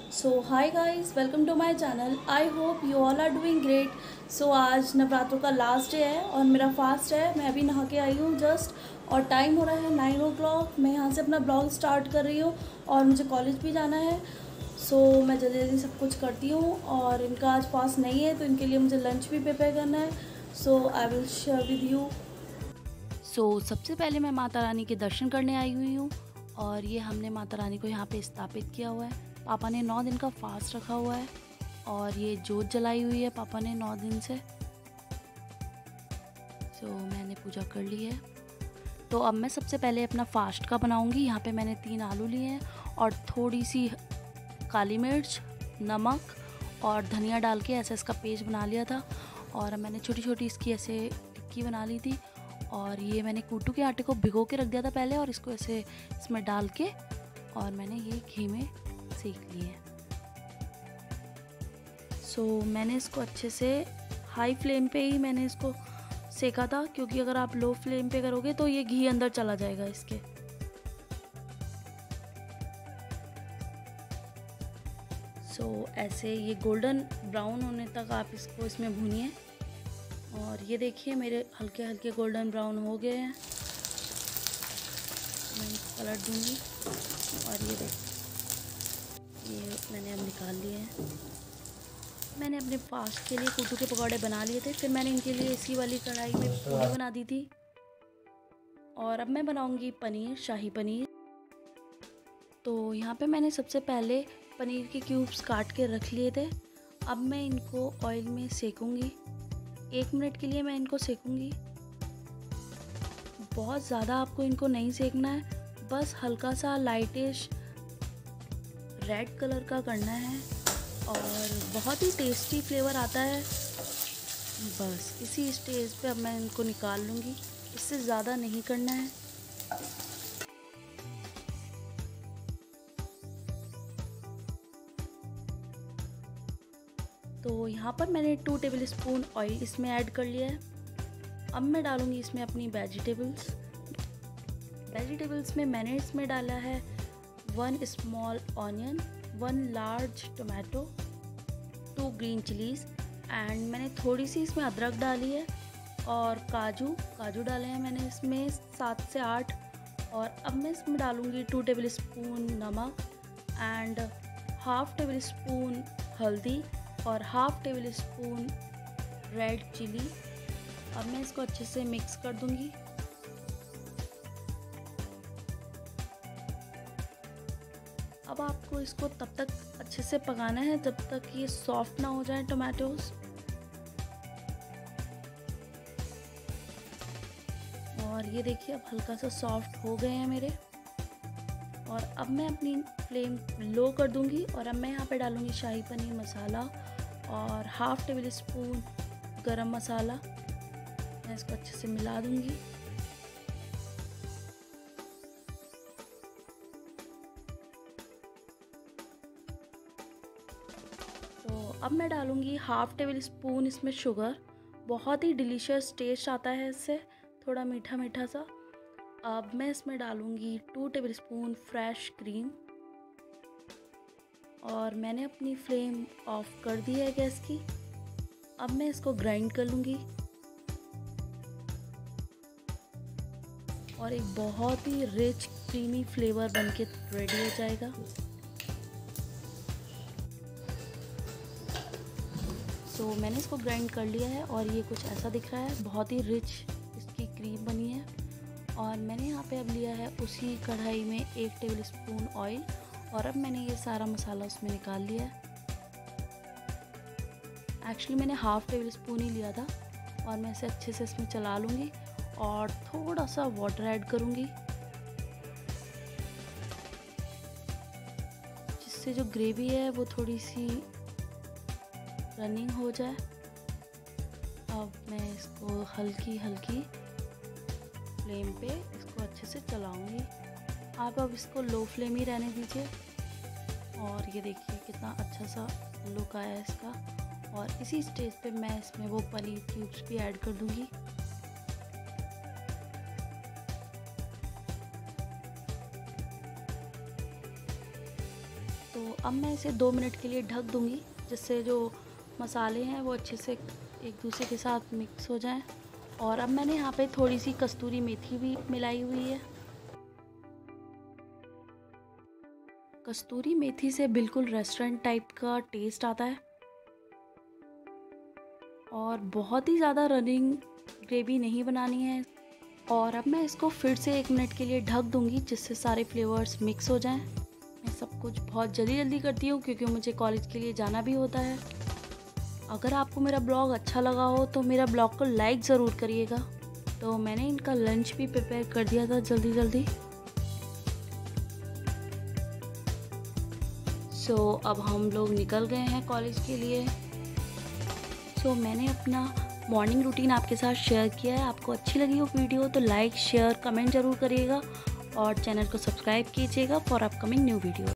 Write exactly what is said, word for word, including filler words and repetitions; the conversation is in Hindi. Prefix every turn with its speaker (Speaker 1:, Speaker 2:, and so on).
Speaker 1: So hi guys, welcome to my channel. I hope you all are doing great. So आज नवरात्रों का लास्ट डे है और मेरा फास्ट है। मैं अभी नहा के आई हूँ जस्ट, और टाइम हो रहा है नाइन ओ क्लॉक। मैं यहाँ से अपना ब्लॉग स्टार्ट कर रही हूँ और मुझे कॉलेज भी जाना है। सो so, मैं जल्दी जल्दी सब कुछ करती हूँ, और इनका आज फास्ट नहीं है तो इनके लिए मुझे लंच भी प्रिपेयर करना है। So I will share with you.
Speaker 2: So so, सबसे पहले मैं माता रानी के दर्शन करने आई हुई हूँ, और ये हमने माता रानी को यहाँ पे स्थापित किया हुआ है। पापा ने नौ दिन का फास्ट रखा हुआ है, और ये जोत जलाई हुई है पापा ने नौ दिन से। सो so, मैंने पूजा कर ली है। तो अब मैं सबसे पहले अपना फास्ट का बनाऊंगी। यहाँ पे मैंने तीन आलू लिए हैं और थोड़ी सी काली मिर्च, नमक और धनिया डाल के ऐसा इसका पेस्ट बना लिया था, और मैंने छोटी छोटी इसकी ऐसे टिक्की बना ली थी। और ये मैंने कूटू के आटे को भिगो के रख दिया था पहले, और इसको ऐसे इसमें डाल के और मैंने ये घी में सेक लिए। सो so, मैंने इसको अच्छे से हाई फ्लेम पे ही मैंने इसको सेका था, क्योंकि अगर आप लो फ्लेम पे करोगे तो ये घी अंदर चला जाएगा इसके। सो so, ऐसे ये गोल्डन ब्राउन होने तक आप इसको इसमें भूनिए। और ये देखिए मेरे हल्के हल्के गोल्डन ब्राउन हो गए हैं। मैं इसको पलट दूँगी, और ये देखिए ये मैंने अब निकाल लिए हैं। मैंने अपने फास्ट के लिए कूटू के पकौड़े बना लिए थे, फिर मैंने इनके लिए इसी वाली कढ़ाई में पूरी बना दी थी। और अब मैं बनाऊंगी पनीर, शाही पनीर। तो यहाँ पे मैंने सबसे पहले पनीर के क्यूब्स काट के रख लिए थे। अब मैं इनको ऑयल में सेकूंगी। एक मिनट के लिए मैं इनको सेकूंगी। बहुत ज़्यादा आपको इनको नहीं सेकना है, बस हल्का सा लाइटिश रेड कलर का करना है, और बहुत ही टेस्टी फ्लेवर आता है। बस इसी स्टेज पे अब मैं इनको निकाल लूँगी, इससे ज़्यादा नहीं करना है। तो यहाँ पर मैंने टू टेबल स्पून ऑयल इसमें ऐड कर लिया है। अब मैं डालूँगी इसमें अपनी वेजिटेबल्स। वेजिटेबल्स में मैंने इसमें डाला है one small onion, one large tomato, two green chillies, and मैंने थोड़ी सी इसमें अदरक डाली है, और काजू काजू डाले हैं मैंने इसमें सात से आठ। और अब मैं इसमें डालूँगी टू टेबल स्पून नमक एंड हाफ टेबल स्पून हल्दी और half tablespoon red chilli. अब मैं इसको अच्छे से मिक्स कर दूँगी। अब आपको इसको तब तक अच्छे से पकाना है जब तक ये सॉफ्ट ना हो जाए टोमेटोज। और ये देखिए अब हल्का सा सॉफ्ट हो गए हैं मेरे। और अब मैं अपनी फ्लेम लो कर दूंगी, और अब मैं यहाँ पे डालूंगी शाही पनीर मसाला और हाफ टेबल स्पून गरम मसाला। मैं इसको अच्छे से मिला दूंगी। तो अब मैं डालूँगी हाफ़ टेबल स्पून इसमें शुगर। बहुत ही डिलीशियस टेस्ट आता है इससे, थोड़ा मीठा मीठा सा। अब मैं इसमें डालूँगी two tablespoon fresh cream, और मैंने अपनी फ्लेम ऑफ कर दी है गैस की। अब मैं इसको ग्राइंड कर लूँगी, और एक बहुत ही रिच क्रीमी फ्लेवर बनके रेडी हो जाएगा। तो मैंने इसको ग्राइंड कर लिया है, और ये कुछ ऐसा दिख रहा है। बहुत ही रिच इसकी क्रीम बनी है। और मैंने यहाँ पे अब लिया है उसी कढ़ाई में एक टेबल स्पून ऑयल, और अब मैंने ये सारा मसाला उसमें निकाल लिया है। एक्चुअली मैंने हाफ़ टेबल स्पून ही लिया था। और मैं इसे अच्छे से इसमें चला लूँगी, और थोड़ा सा वाटर ऐड करूँगी, जिससे जो ग्रेवी है वो थोड़ी सी रनिंग हो जाए। अब मैं इसको हल्की हल्की फ्लेम पे इसको अच्छे से चलाऊंगी। आप अब इसको लो फ्लेम ही रहने दीजिए। और ये देखिए कितना अच्छा सा लुक आया इसका। और इसी स्टेज पे मैं इसमें वो पनीर क्यूब्स भी ऐड कर दूंगी। तो अब मैं इसे दो मिनट के लिए ढक दूँगी, जिससे जो मसाले हैं वो अच्छे से एक दूसरे के साथ मिक्स हो जाएं। और अब मैंने यहाँ पे थोड़ी सी कस्तूरी मेथी भी मिलाई हुई है। कस्तूरी मेथी से बिल्कुल रेस्टोरेंट टाइप का टेस्ट आता है और बहुत ही ज़्यादा रनिंग ग्रेवी नहीं बनानी है। और अब मैं इसको फिर से एक मिनट के लिए ढक दूँगी, जिससे सारे फ्लेवर्स मिक्स हो जाएं। मैं सब कुछ बहुत जल्दी जल्दी करती हूँ क्योंकि मुझे कॉलेज के लिए जाना भी होता है। अगर आपको मेरा ब्लॉग अच्छा लगा हो तो मेरा ब्लॉग को लाइक ज़रूर करिएगा। तो मैंने इनका लंच भी प्रिपेयर कर दिया था जल्दी जल्दी। सो so, अब हम लोग निकल गए हैं कॉलेज के लिए। सो so, मैंने अपना मॉर्निंग रूटीन आपके साथ शेयर किया है। आपको अच्छी लगी हो वीडियो तो लाइक शेयर कमेंट ज़रूर करिएगा और चैनल को सब्सक्राइब कीजिएगा फॉर अपकमिंग न्यू वीडियो।